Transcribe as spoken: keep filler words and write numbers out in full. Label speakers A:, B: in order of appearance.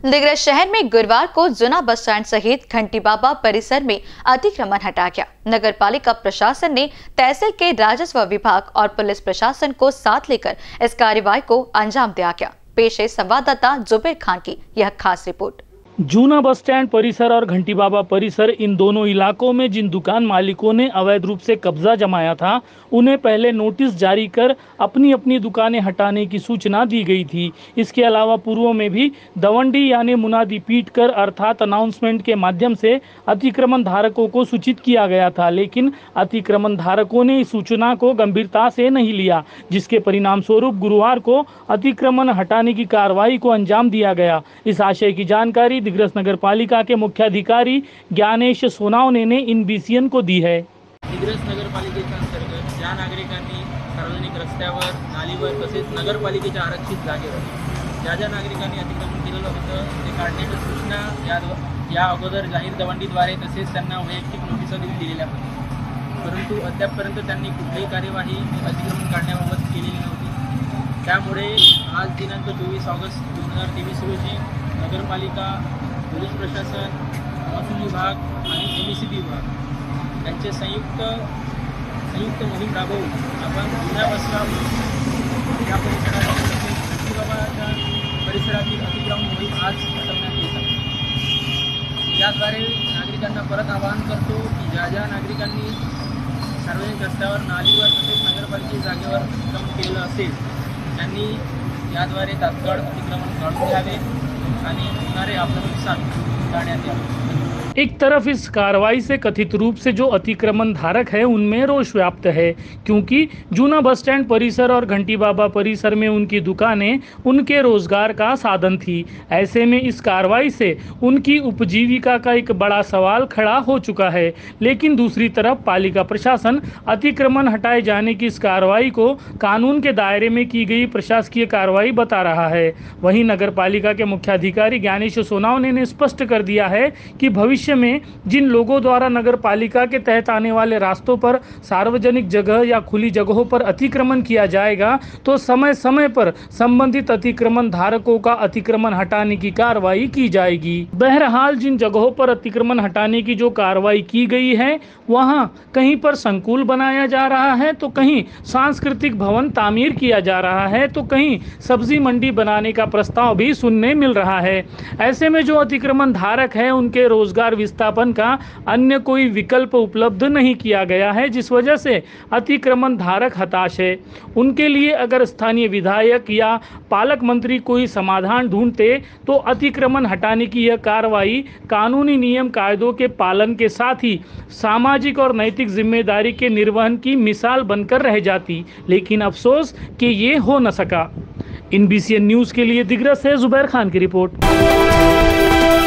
A: दिग्रस शहर में गुरुवार को जूना बस स्टैंड सहित घंटी बाबा परिसर में अतिक्रमण हटा गया। नगर पालिका प्रशासन ने तहसील के राजस्व विभाग और पुलिस प्रशासन को साथ लेकर इस कार्रवाई को अंजाम दिया गया। पेश है संवाददाता जुबेर खान की यह खास रिपोर्ट।
B: जूना बस स्टैंड परिसर और घंटी बाबा परिसर, इन दोनों इलाकों में जिन दुकान मालिकों ने अवैध रूप से कब्जा जमाया था, उन्हें पहले नोटिस जारी कर अपनी अपनी दुकानें हटाने की सूचना दी गई थी। इसके अलावा पूर्व में भी दवंडी यानी मुनादी पीट कर अर्थात अनाउंसमेंट के माध्यम से अतिक्रमण धारकों को सूचित किया गया था, लेकिन अतिक्रमण धारकों ने इस सूचना को गंभीरता से नहीं लिया, जिसके परिणाम स्वरूप गुरुवार को अतिक्रमण हटाने की कार्रवाई को अंजाम दिया गया। इस आशय की जानकारी दिग्रस नगर पालिका के मुख्याधिकारी ज्ञानेश सोनावणे ने इन बीसीएन को दी है।
C: दिग्रस नगरपालिकेच्या अंतर्गत ज्या नागरिकांनी सार्वजनिक रस्त्यावर, नालीवर तसेच नगरपालिकेच्या आरक्षित जागेवर ज्या ज्या नागरिकांनी अतिक्रमण केलेलं होतं ते काढण्याची सूचना या या अगोदर जाहीर दवंडीद्वारे तसेच त्यांना वैयक्तिक नोटिसा दिलेल्या होत्या, परंतु अद्यापपर्यंत त्यांनी कुठलीही कार्यवाही अतिक्रमण काढण्याबाबत केलेली नव्हती। त्यामुळे आज दिनांक चोवीस ऑगस्ट दोन हजार तेवीस रोजी नगरपालिका, पोलीस प्रशासन, महसूल विभाग आणि एम ई सी बी विभाग यांचे संयुक्त संयुक्त मोहीम राबवून आपण जुन्या बसगाव या परिसरातील घंटी बाबाच्या परिसरातील अतिक्रमण मोहीम आज हटवण्यात येत आहे। याद्वारे नागरिकांना परत आवाहन करतो की ज्या ज्या नागरिकांनी सार्वजनिक रस्त्यावर, नालीवर तसेच नगरपालिकेच्या जागेवर अतिक्रमण केलेलं असेल त्यांनी याद्वारे तात्काळ अतिक्रमण काढून घ्यावे आणि होणारे आपलं नुकसान टाळण्यात यावे।
B: एक तरफ इस कार्रवाई से कथित रूप से जो अतिक्रमण धारक है उनमें रोष व्याप्त है, क्योंकि जूना बस स्टैंड परिसर और घंटी बाबा परिसर में उनकी दुकानें उनके रोजगार का साधन थी। ऐसे में इस कार्रवाई से उनकी उपजीविका का एक बड़ा सवाल खड़ा हो चुका है। लेकिन दूसरी तरफ पालिका प्रशासन अतिक्रमण हटाए जाने की इस कार्रवाई को कानून के दायरे में की गई प्रशासकीय कार्रवाई बता रहा है। वहीं नगर पालिका के मुख्याधिकारी ज्ञानेश सोनावणे ने स्पष्ट कर दिया है कि भविष्य में जिन लोगों द्वारा नगर पालिका के तहत आने वाले रास्तों पर, सार्वजनिक जगह या खुली जगहों पर अतिक्रमण किया जाएगा, तो समय समय पर संबंधित अतिक्रमण धारकों का अतिक्रमण हटाने की कार्रवाई की जाएगी। बहरहाल जिन जगहों पर अतिक्रमण हटाने की जो कार्रवाई की गई है, वहां कहीं पर संकुल बनाया जा रहा है, तो कहीं सांस्कृतिक भवन तामीर किया जा रहा है, तो कहीं सब्जी मंडी बनाने का प्रस्ताव भी सुनने मिल रहा है। ऐसे में जो अतिक्रमण धारक है उनके रोजगार विस्थापन का अन्य कोई विकल्प उपलब्ध नहीं किया गया है, जिस वजह से अतिक्रमण धारक हताश है। उनके लिए अगर स्थानीय विधायक या पालक मंत्री कोई समाधान ढूंढते तो अतिक्रमण हटाने की यह कार्रवाई कानूनी नियम कायदों के पालन के साथ ही सामाजिक और नैतिक जिम्मेदारी के निर्वहन की मिसाल बनकर रह जाती, लेकिन अफसोस कि ये हो न सका। इन बीसीएन न्यूज़ के लिए दिग्रस से जुबेर खान की रिपोर्ट।